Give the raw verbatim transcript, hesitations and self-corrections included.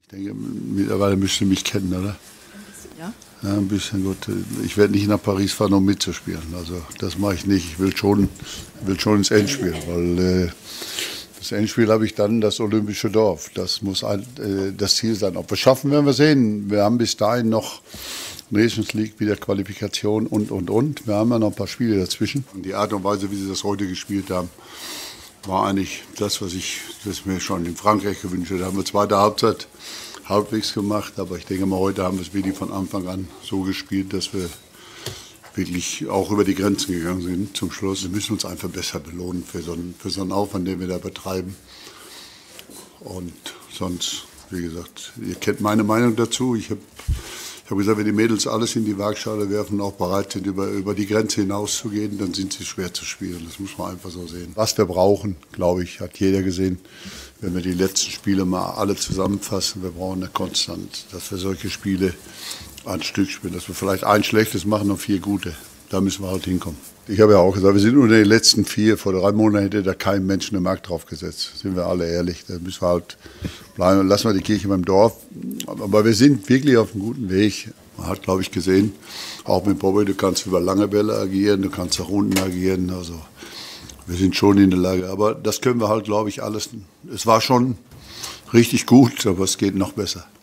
Ich denke, mittlerweile müsst ihr mich kennen, oder? Ja. Ja, ein bisschen gut. Ich werde nicht nach Paris fahren, um mitzuspielen. Also das mache ich nicht. Ich will schon, will schon ins Endspiel, weil äh, das Endspiel habe ich dann das Olympische Dorf. Das muss ein, äh, das Ziel sein. Ob wir es schaffen, werden wir sehen. Wir haben bis dahin noch Nations League, wieder Qualifikation und, und, und. Wir haben ja noch ein paar Spiele dazwischen. Und die Art und Weise, wie sie das heute gespielt haben, war eigentlich das, was ich das mir schon in Frankreich gewünscht hätte. Da haben wir zweite Halbzeit halbwegs gemacht, aber ich denke mal, heute haben wir es wirklich von Anfang an so gespielt, dass wir wirklich auch über die Grenzen gegangen sind zum Schluss. Wir müssen uns einfach besser belohnen für so einen, für so einen Aufwand, den wir da betreiben. Und sonst, wie gesagt, ihr kennt meine Meinung dazu. Ich habe ich hab gesagt, wenn die Mädels alles in die Waagschale werfen und auch bereit sind, über, über die Grenze hinauszugehen, dann sind sie schwer zu spielen. Das muss man einfach so sehen. Was wir brauchen, glaube ich, hat jeder gesehen. Wenn wir die letzten Spiele mal alle zusammenfassen, wir brauchen eine Konstanz, dass wir solche Spiele ein Stück spielen, dass wir vielleicht ein schlechtes machen und vier gute. Da müssen wir halt hinkommen. Ich habe ja auch gesagt, wir sind unter den letzten vier. Vor drei Monaten hätte da kein Mensch eine Mark drauf gesetzt. Sind wir alle ehrlich. Da müssen wir halt bleiben. Lassen wir die Kirche beim Dorf. Aber wir sind wirklich auf einem guten Weg. Man hat, glaube ich, gesehen, auch mit Bobby, du kannst über lange Bälle agieren, du kannst auch unten agieren. Also wir sind schon in der Lage. Aber das können wir halt, glaube ich, alles. Es war schon richtig gut, aber es geht noch besser.